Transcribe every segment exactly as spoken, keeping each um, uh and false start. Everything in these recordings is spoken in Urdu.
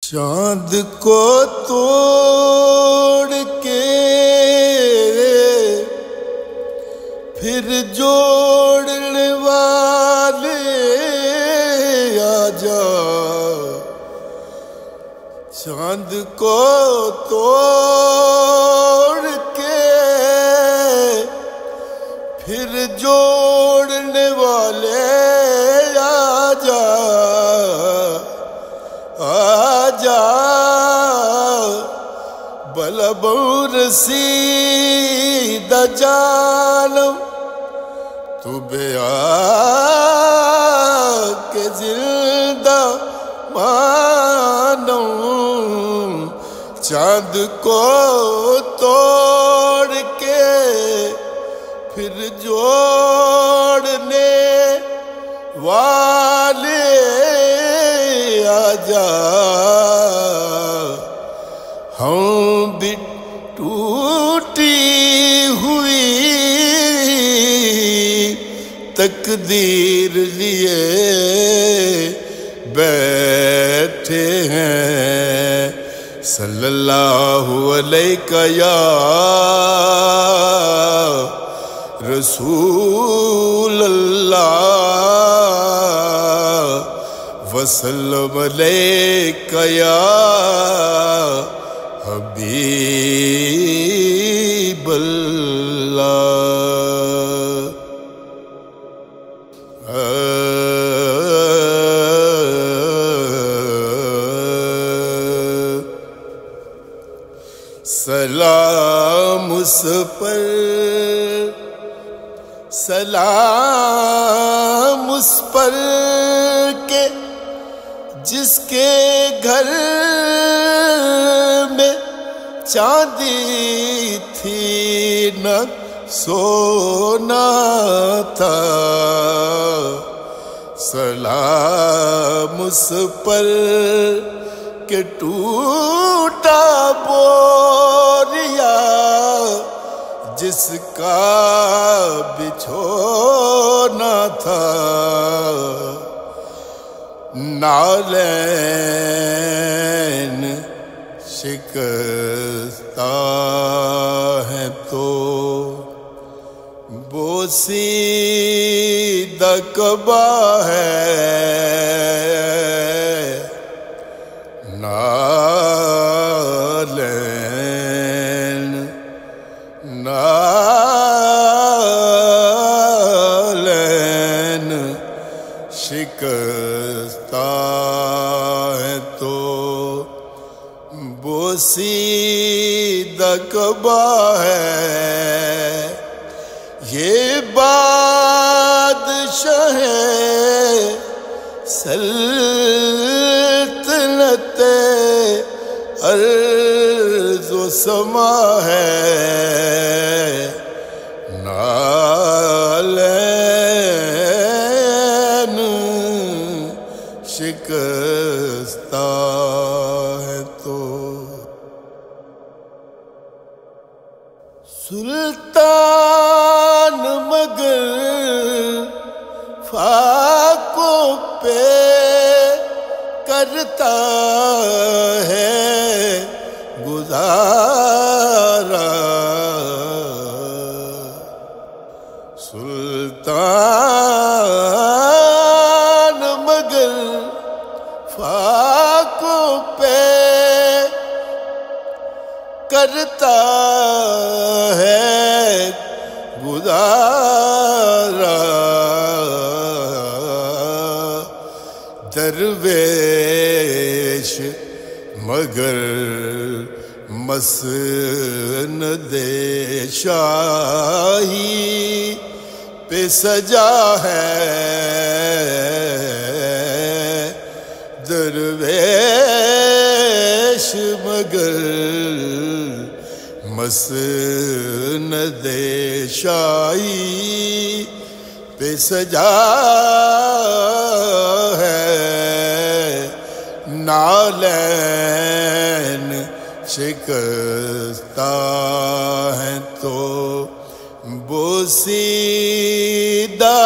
چاند کو توڑ کے پھر جوڑنے والے آجا، چاند کو توڑ کے پھر جوڑنے والے آجا، آجا بلا برسیدہ جانم تو بے آ کے زندہ مانم، چاند کو توڑ کے پھر جوڑنے والے آجا، ہم بھی ٹوٹی ہوئی تقدیر لیے بیٹھے ہیں، صلی اللہ علیہ یا رسول اللہ وسلم علیک یا حبیب اللہ۔ سلام اس پر، سلام اس پر کہ جس کے گھر میں چاندی تھی نہ سونا تھا، سلام اس پر کہ ٹوٹا بوریا جس کا بچھونا تھا، نالین شکستہ ہے تو بوسیدہ کعبہ ہے، نالین نالین شکستہ ہے تو بوسیدہ کعبہ ہے، یہ بادشاہ سلطنت ارض و سما ہے، نالین شکستہ ہے تو سلطان مگر فاقوں پہ کرتا ہے گزارا، سلطان مگر فاقوں پہ کرتا ہے گزارا، درویش مگر مسند شاہی پہ سجا ہے، درویش مگر مسند شاہی پہ سجا ہے، نالین شکستہ ہے تو بوسیدہ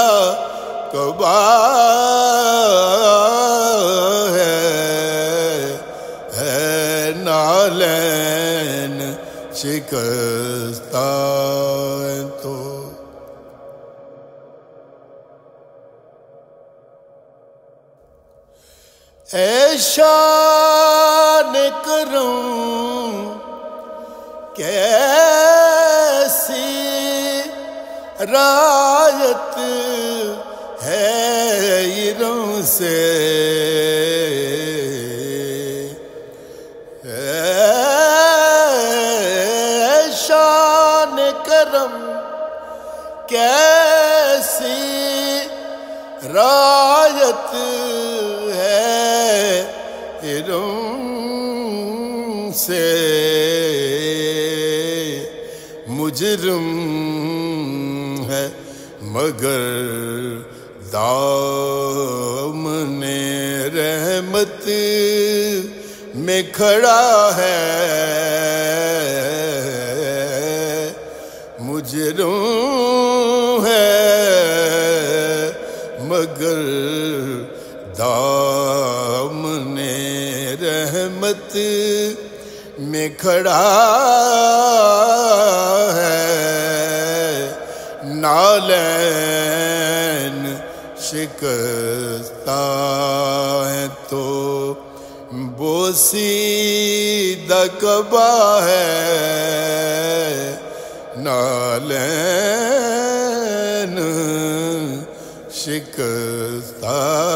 کعبہ ہے، اے شان کرم کیسی رایت ہے ایروں سے، شان کرم کیسی رایت ہے ایروں سے، مجرم ہے مگر دامن رحمت میں کھڑا ہے، مجرم ہے مگر دامن رحمت میں کھڑا ہے، نالین شکستہ ہے تو بوسیدہ کعبہ ہے، نالین شکستہ